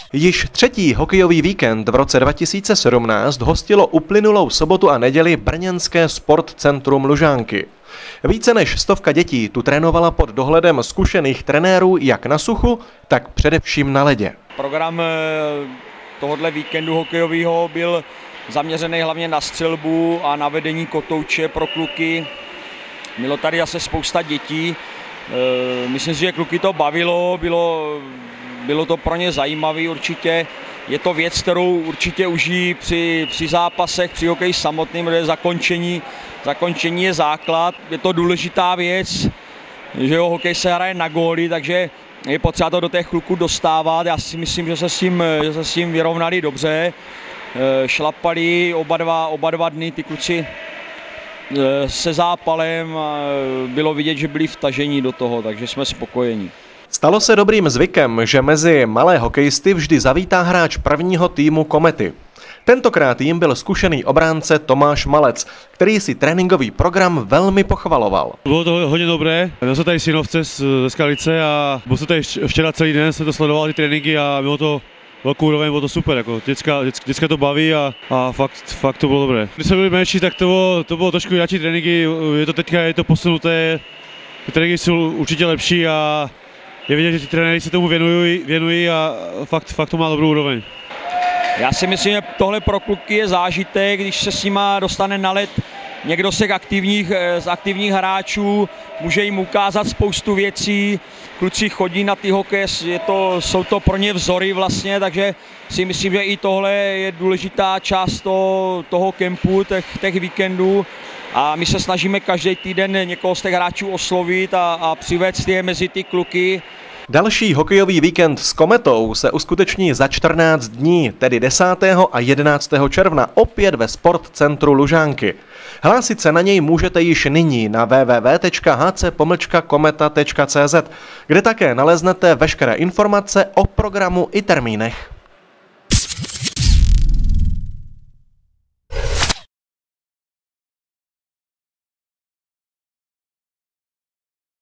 Již třetí hokejový víkend v roce 2017 hostilo uplynulou sobotu a neděli brněnské Sportcentrum Lužánky. Více než 100 dětí tu trénovala pod dohledem zkušených trenérů jak na suchu, tak především na ledě. Program tohoto víkendu hokejového byl zaměřený hlavně na střelbu a na vedení kotouče pro kluky. Bylo tady asi spousta dětí. Myslím si, že kluky to bavilo, bylo to pro ně zajímavé určitě. Je to věc, kterou určitě užijí při zápasech, při hokeji samotným, kde zakončení je základ. Je to důležitá věc, že jo, hokej se hraje na góly, takže je potřeba to do těch kluků dostávat. Já si myslím, že se s tím vyrovnali dobře. Šlapali oba dva dny ty kluci se zápalem, bylo vidět, že byli vtažení do toho, takže jsme spokojení. Stalo se dobrým zvykem, že mezi malé hokejisty vždy zavítá hráč prvního týmu Komety. Tentokrát jim byl zkušený obránce Tomáš Malec, který si tréninkový program velmi pochvaloval. Bylo to hodně dobré, byl jsem tady synovce ze Skalice a byl jsem tady včera celý den, jsem to sledoval ty tréninky a bylo to velkou úroveň, bylo to super, jako děcka to baví a fakt to bylo dobré. Když jsme byli menší, tak to bylo trošku jináčí tréninky, je to posunuté, ty tréninky jsou určitě lepší a je vidět, že ty trenéři se tomu věnují a fakt to má dobrou úroveň. Já si myslím, že tohle pro kluky je zážitek, když se s nima dostane na led někdo z aktivních hráčů, může jim ukázat spoustu věcí, kluci chodí na ty hokeje, jsou to pro ně vzory vlastně, takže si myslím, že i tohle je důležitá část toho kempu, těch víkendů a my se snažíme každý týden někoho z těch hráčů oslovit a přivést je mezi ty kluky. Další hokejový víkend s Kometou se uskuteční za 14 dní, tedy 10. a 11. června, opět ve Sportcentru Lužánky. Hlásit se na něj můžete již nyní na www.hc-kometa.cz, kde také naleznete veškeré informace o programu i termínech.